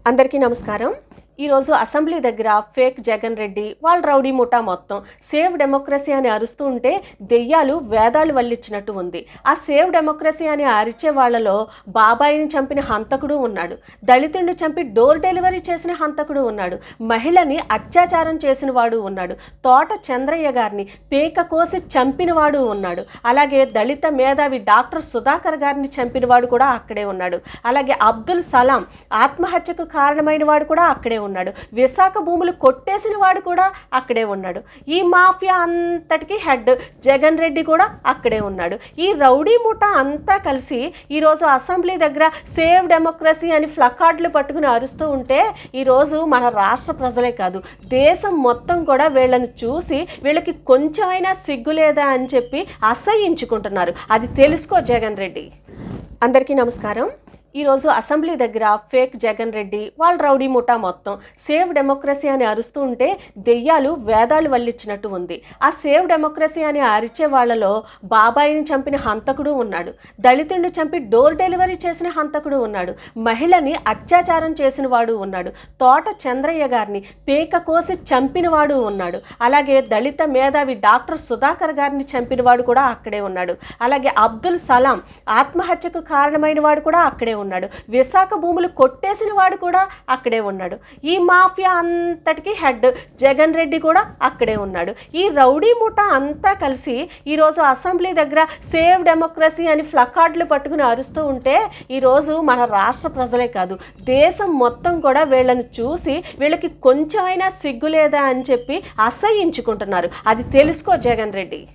అందరికీ నమస్కారం। ఈరోజు అసెంబ్లీ దగ్గర ఫేక్ జగన్ రెడ్డి వాళ్ళ రౌడీ ముఠా మొత్తం సేవ్ డెమోక్రసీ అని అరుస్తూ ఉంటే దెయ్యాలు వేదాలు వల్లించినట్టు ఉంది। ఆ సేవ్ డెమోక్రసీ అని అరిచే వాళ్ళలో బాబాయిని చంపిన హంతకుడు ఉన్నాడు, దళితుడిని చంపి డోర్ డెలివరీ చేసిన హంతకుడు ఉన్నాడు, మహిళని అత్యాచారం చేసిన వాడు ఉన్నాడు, తోట చంద్రయ్య గారిని పేక కోసి చంపిన వాడు ఉన్నాడు, అలాగే దళిత మేధావి డాక్టర్ సుధాకర్ గారిని చంపిన వాడు కూడా అక్కడే ఉన్నాడు, అలాగే అబ్దుల్ సలాం ఆత్మహత్యకు కారణమైన వాడు కూడా అక్కడే ఉన్నాడు, విశాఖ భూములు కొట్టేసిన వాడు కూడా అక్కడే ఉన్నాడు, ఈ మాఫియా అంతటికి హెడ్ జగన్ రెడ్డి కూడా అక్కడే ఉన్నాడు। ఈ రౌడీ ముఠా అంతా కలిసి ఈరోజు అసెంబ్లీ దగ్గర సేవ్ డెమోక్రసీ అని ఫ్లకార్డులు పట్టుకుని అరుస్తూ ఉంటే ఈరోజు మన రాష్ట్ర ప్రజలే కాదు దేశం మొత్తం కూడా వీళ్ళని చూసి వీళ్ళకి కొంచెమైనా సిగ్గు లేదా అని చెప్పి అసహ్యించుకుంటున్నారు। అది తెలుసుకో జగన్ రెడ్డి। అందరికీ నమస్కారం। ఈరోజు అసెంబ్లీ దగ్గర ఫేక్ జగన్ రెడ్డి వాళ్ళ రౌడీ ముఠా మొత్తం సేవ్ డెమోక్రసీ అని అరుస్తూ ఉంటే దెయ్యాలు వేదాలు వల్లించినట్టు ఉంది। ఆ సేవ్ డెమోక్రసీ అని అరిచే వాళ్ళలో బాబాయిని చంపిన హంతకుడు ఉన్నాడు, దళితుడిని చంపి డోర్ డెలివరీ చేసిన హంతకుడు ఉన్నాడు, మహిళని అత్యాచారం చేసిన వాడు ఉన్నాడు, తోట చంద్రయ్య గారిని పేక కోసి చంపిన వాడు ఉన్నాడు, అలాగే దళిత మేధావి డాక్టర్ సుధాకర్ గారిని చంపిన వాడు కూడా అక్కడే ఉన్నాడు, అలాగే అబ్దుల్ సలాం ఆత్మహత్యకు కారణమైన వాడు కూడా అక్కడే ఉన్నాడు, విశాఖ భూములు కొట్టేసిన వాడు కూడా అక్కడే ఉన్నాడు, ఈ మాఫియా అంతటికి హెడ్ జగన్ రెడ్డి కూడా అక్కడే ఉన్నాడు। ఈ రౌడీ ముఠా అంతా కలిసి ఈరోజు అసెంబ్లీ దగ్గర సేవ్ డెమోక్రసీ అని ఫ్లకార్డులు పట్టుకుని అరుస్తూ ఉంటే ఈరోజు మన రాష్ట్ర ప్రజలే కాదు దేశం మొత్తం కూడా వీళ్ళని చూసి వీళ్ళకి కొంచెమైనా సిగ్గు లేదా అని చెప్పి అసహ్యించుకుంటున్నారు। అది తెలుసుకో జగన్ రెడ్డి।